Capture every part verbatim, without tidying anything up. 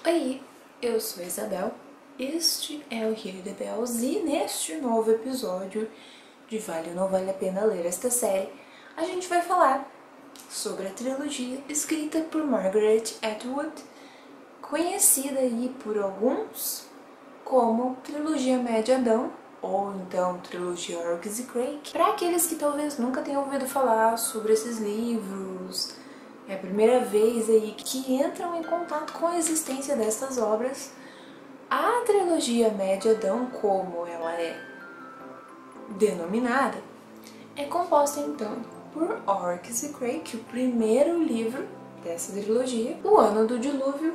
Oi, eu sou a Isabel, este é o Hear the Bells e neste novo episódio de Vale ou Não Vale a Pena Ler Esta Série, a gente vai falar sobre a trilogia escrita por Margaret Atwood, conhecida aí por alguns como Trilogia Média-Adão, ou então Trilogia Orcs e Crake. Para aqueles que talvez nunca tenham ouvido falar sobre esses livros, é a primeira vez aí que entram em contato com a existência dessas obras, a trilogia Média-Adão, como ela é denominada, é composta então por Orcs e Crake, o primeiro livro dessa trilogia, O Ano do Dilúvio,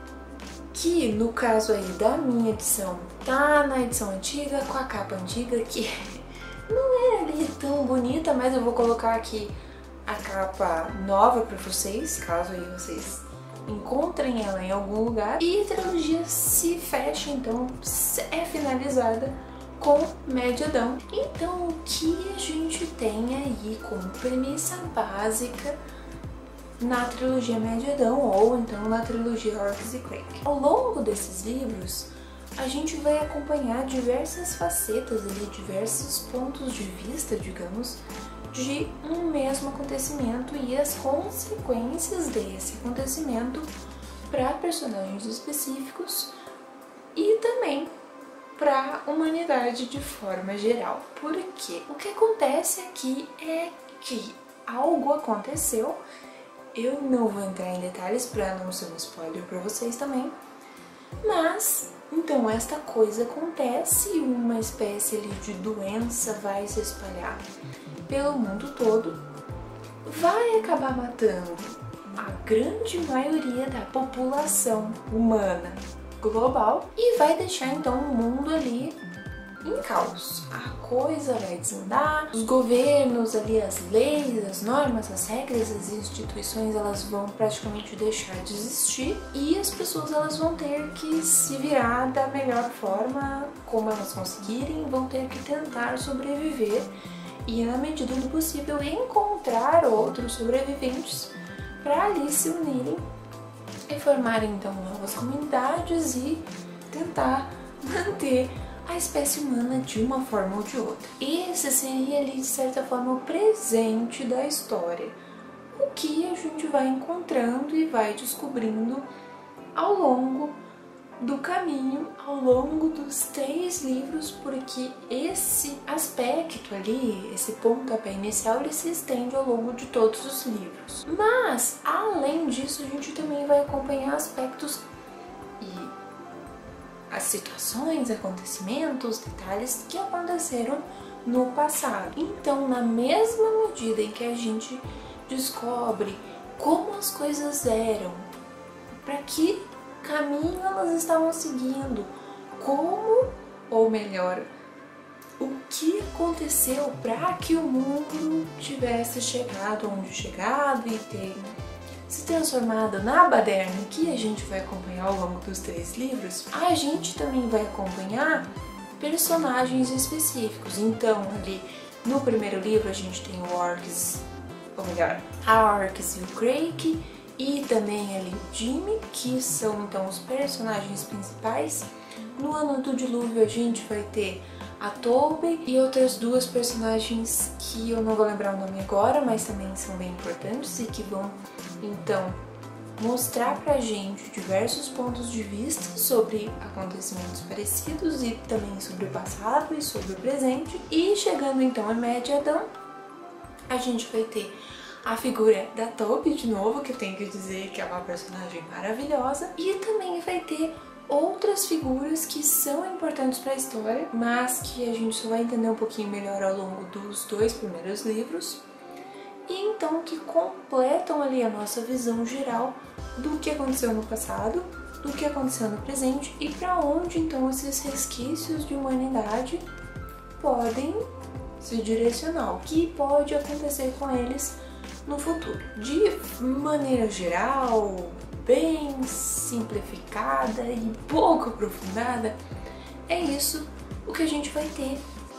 que no caso aí da minha edição tá na edição antiga, com a capa antiga, que não é ali tão bonita, mas eu vou colocar aqui a capa nova para vocês, caso aí vocês encontrem ela em algum lugar. E a trilogia se fecha, então é finalizada com Média-Adão. Então o que a gente tem aí como premissa básica na trilogia Média-Adão, ou então na trilogia Orcs e Crake? Ao longo desses livros, a gente vai acompanhar diversas facetas ali, diversos pontos de vista, digamos, de um mesmo acontecimento e as consequências desse acontecimento para personagens específicos e também para a humanidade de forma geral. Porque o que acontece aqui é que algo aconteceu. Eu não vou entrar em detalhes para não ser um spoiler para vocês também, mas então esta coisa acontece e uma espécie ali de doença vai se espalhar pelo mundo todo, vai acabar matando a grande maioria da população humana global e vai deixar então o mundo ali em caos. A coisa vai desandar, os governos ali, as leis, as normas, as regras, as instituições, elas vão praticamente deixar de existir e as pessoas elas vão ter que se virar da melhor forma como elas conseguirem, vão ter que tentar sobreviver e, na medida do possível, encontrar outros sobreviventes para ali se unirem e formarem então novas comunidades e tentar manter a espécie humana de uma forma ou de outra. Esse seria ali, de certa forma, o presente da história, o que a gente vai encontrando e vai descobrindo ao longo do caminho, ao longo dos três livros, porque esse aspecto ali, esse pontapé inicial, ele se estende ao longo de todos os livros. Mas, além disso, a gente também vai acompanhar aspectos e as situações, acontecimentos, detalhes que aconteceram no passado. Então, na mesma medida em que a gente descobre como as coisas eram, para que caminho elas estavam seguindo, como, ou melhor, o que aconteceu para que o mundo tivesse chegado onde chegado e ter se transformado na baderna que a gente vai acompanhar ao longo dos três livros, a gente também vai acompanhar personagens específicos. Então, ali no primeiro livro a gente tem o Orcs, ou melhor, a Orcs e o Crake, e também ali o Jimmy, que são então os personagens principais. No Ano do Dilúvio a gente vai ter a Toby e outras duas personagens que eu não vou lembrar o nome agora, mas também são bem importantes e que vão então mostrar pra gente diversos pontos de vista sobre acontecimentos parecidos e também sobre o passado e sobre o presente. E chegando então a Média-Adão, a gente vai ter a figura da Toby de novo, que eu tenho que dizer que é uma personagem maravilhosa, e também vai ter outras figuras que são importantes para a história, mas que a gente só vai entender um pouquinho melhor ao longo dos dois primeiros livros, e então que completam ali a nossa visão geral do que aconteceu no passado, do que aconteceu no presente e para onde então esses resquícios de humanidade podem se direcionar, o que pode acontecer com eles no futuro. De maneira geral, bem simplificada e pouco aprofundada, é isso o que a gente vai ter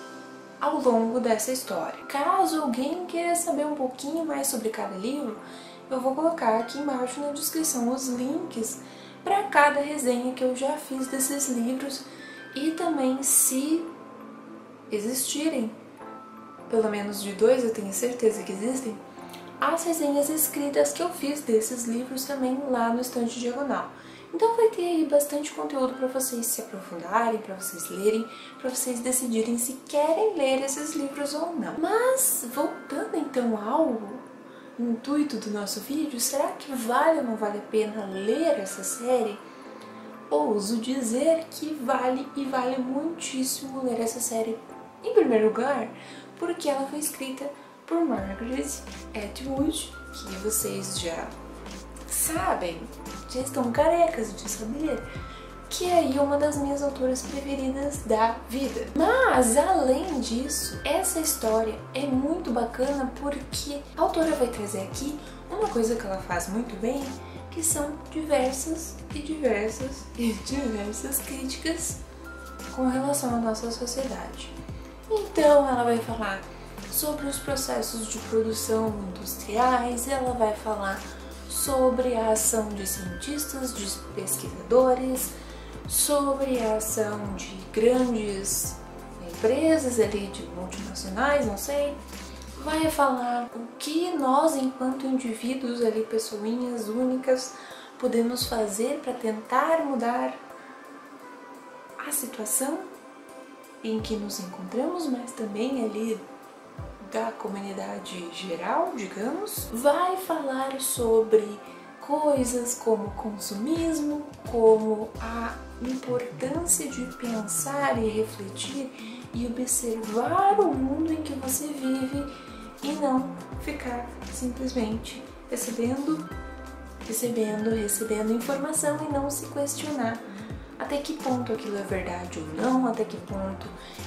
ao longo dessa história. Caso alguém queira saber um pouquinho mais sobre cada livro, eu vou colocar aqui embaixo na descrição os links para cada resenha que eu já fiz desses livros e também, se existirem, pelo menos de dois eu tenho certeza que existem, as resenhas escritas que eu fiz desses livros também lá no Estante Diagonal. Então vai ter aí bastante conteúdo para vocês se aprofundarem, para vocês lerem, para vocês decidirem se querem ler esses livros ou não. Mas, voltando então ao intuito do nosso vídeo, será que vale ou não vale a pena ler essa série? Ouso dizer que vale e vale muitíssimo ler essa série. Em primeiro lugar, porque ela foi escrita por Margaret Atwood, que vocês já sabem, já estão carecas de saber, que é aí uma das minhas autoras preferidas da vida. Mas, além disso, essa história é muito bacana porque a autora vai trazer aqui uma coisa que ela faz muito bem, que são diversas e diversas e diversas críticas com relação à nossa sociedade. Então, ela vai falar sobre os processos de produção industriais, ela vai falar sobre a ação de cientistas, de pesquisadores, sobre a ação de grandes empresas ali, de multinacionais, não sei. Vai falar o que nós, enquanto indivíduos ali, pessoinhas únicas, podemos fazer para tentar mudar a situação em que nos encontramos, mas também ali da comunidade geral, digamos. Vai falar sobre coisas como consumismo, como a importância de pensar e refletir e observar o mundo em que você vive e não ficar simplesmente recebendo, recebendo, recebendo informação e não se questionar até que ponto aquilo é verdade ou não, até que ponto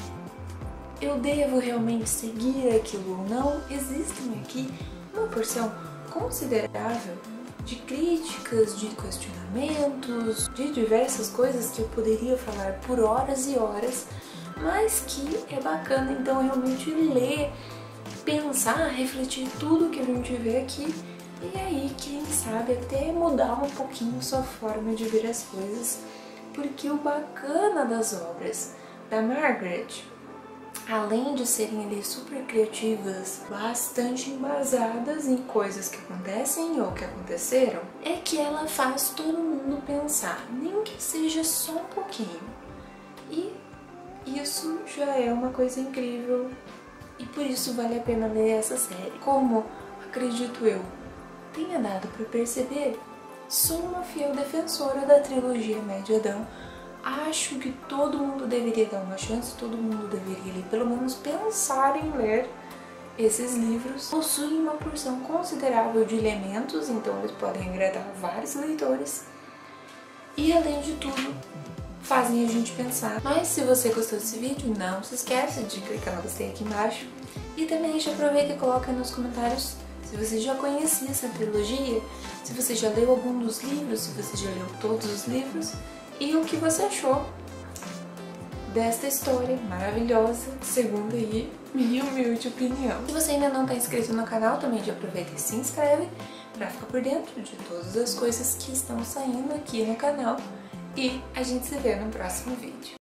eu devo realmente seguir aquilo ou não. Existem aqui uma porção considerável de críticas, de questionamentos, de diversas coisas que eu poderia falar por horas e horas, mas que é bacana então realmente ler, pensar, refletir tudo que a gente vê aqui e aí, quem sabe, até mudar um pouquinho sua forma de ver as coisas, porque o bacana das obras da Margaret, além de serem ali super criativas, bastante embasadas em coisas que acontecem ou que aconteceram, é que ela faz todo mundo pensar, nem que seja só um pouquinho. E isso já é uma coisa incrível e por isso vale a pena ler essa série. Como, acredito eu, tenha dado para perceber, sou uma fiel defensora da trilogia Médio-Adão. Acho que todo mundo deveria dar uma chance, todo mundo deveria ali, pelo menos pensar em ler esses livros. Possuem uma porção considerável de elementos, então eles podem agradar vários leitores. E além de tudo, fazem a gente pensar. Mas se você gostou desse vídeo, não se esqueça de clicar no gostei aqui embaixo. E também já aproveita e coloca nos comentários se você já conhecia essa trilogia, se você já leu algum dos livros, se você já leu todos os livros, e o que você achou desta história maravilhosa, segundo aí minha humilde opinião. Se você ainda não está inscrito no canal, também já aproveita e se inscreve para ficar por dentro de todas as coisas que estão saindo aqui no canal. E a gente se vê no próximo vídeo.